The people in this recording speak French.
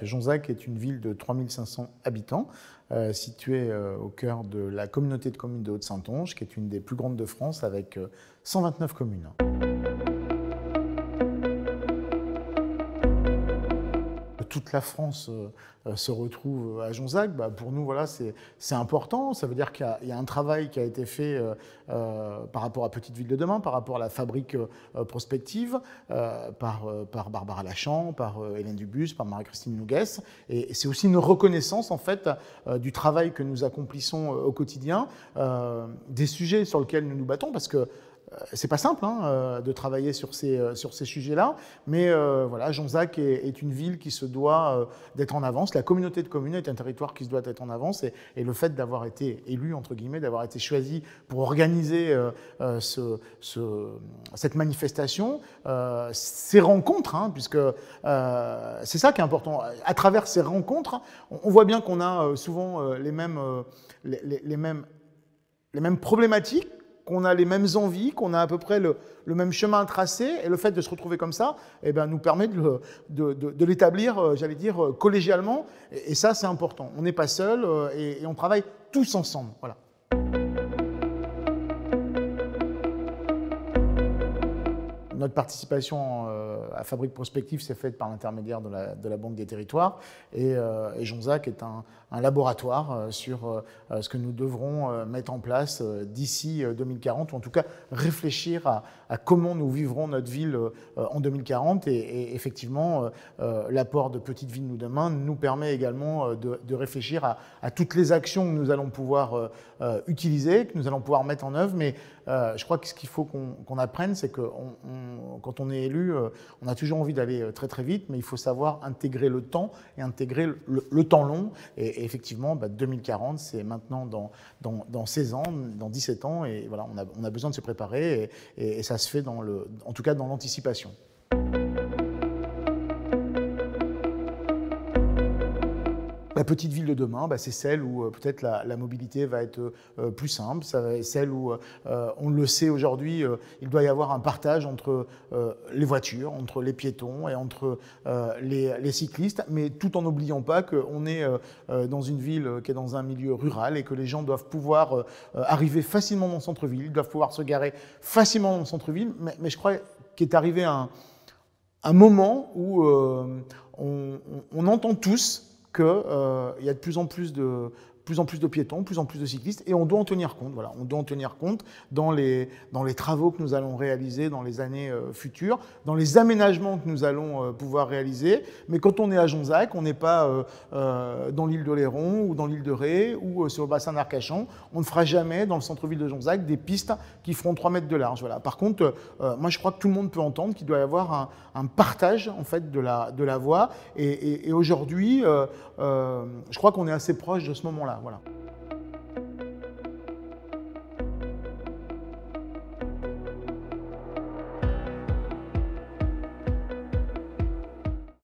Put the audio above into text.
Jonzac est une ville de 3500 habitants, située au cœur de la communauté de communes de Haute-Saintonge, qui est une des plus grandes de France avec 129 communes. Toute la France se retrouve à Jonzac. Pour nous, voilà, c'est important. Ça veut dire qu'il y a un travail qui a été fait par rapport à Petite Ville de demain, par rapport à la fabrique prospective, par Barbara Lachamp, par Hélène Dubus, par Marie-Christine Noguès. Et c'est aussi une reconnaissance en fait du travail que nous accomplissons au quotidien, des sujets sur lesquels nous nous battons, parce que c'est pas simple de travailler sur ces sujets-là, mais voilà, Jonzac est une ville qui se doit d'être en avance. La communauté de communes est un territoire qui se doit d'être en avance, et le fait d'avoir été élu, entre guillemets, d'avoir été choisi pour organiser cette manifestation, ces rencontres, puisque c'est ça qui est important. À travers ces rencontres, on voit bien qu'on a souvent les mêmes problématiques, qu'on a les mêmes envies, qu'on a à peu près le même chemin à tracer, et le fait de se retrouver comme ça nous permet de l'établir, j'allais dire, collégialement, et ça c'est important. On n'est pas seul et on travaille tous ensemble. Voilà. Notre participation à Fabrique Prospective s'est faite par l'intermédiaire de la Banque des Territoires, et Jonzac est un laboratoire sur ce que nous devrons mettre en place d'ici 2040, ou en tout cas réfléchir à comment nous vivrons notre ville en 2040. Et effectivement, l'apport de Petite Ville de demain nous permet également de réfléchir à toutes les actions que nous allons pouvoir utiliser, que nous allons pouvoir mettre en œuvre. Mais je crois que ce qu'il faut qu'on apprenne, c'est que quand on est élu, on a toujours envie d'aller très très vite, mais il faut savoir intégrer le temps et intégrer le temps long. Et effectivement, 2040, c'est maintenant dans 16 ans, dans 17 ans, et voilà, on a besoin de se préparer, et ça se fait en tout cas dans l'anticipation. La petite ville de demain, c'est celle où peut-être la mobilité va être plus simple, celle où, on le sait aujourd'hui, il doit y avoir un partage entre les voitures, entre les piétons et entre les cyclistes, mais tout en n'oubliant pas qu'on est dans une ville qui est dans un milieu rural, et que les gens doivent pouvoir arriver facilement dans le centre-ville, doivent pouvoir se garer facilement dans le centre-ville, mais je crois qu'il est arrivé un moment où on entend tous qu'il y a de plus en plus de piétons, de plus en plus de cyclistes, et on doit en tenir compte. Voilà, on doit en tenir compte dans les travaux que nous allons réaliser dans les années futures, dans les aménagements que nous allons pouvoir réaliser. Mais quand on est à Jonzac, on n'est pas dans l'île d'Oléron ou dans l'île de Ré ou sur le bassin d'Arcachon. On ne fera jamais dans le centre-ville de Jonzac des pistes qui feront 3 mètres de large. Voilà. Par contre, moi je crois que tout le monde peut entendre qu'il doit y avoir un partage en fait de la voie. Et aujourd'hui, je crois qu'on est assez proche de ce moment-là. Voilà.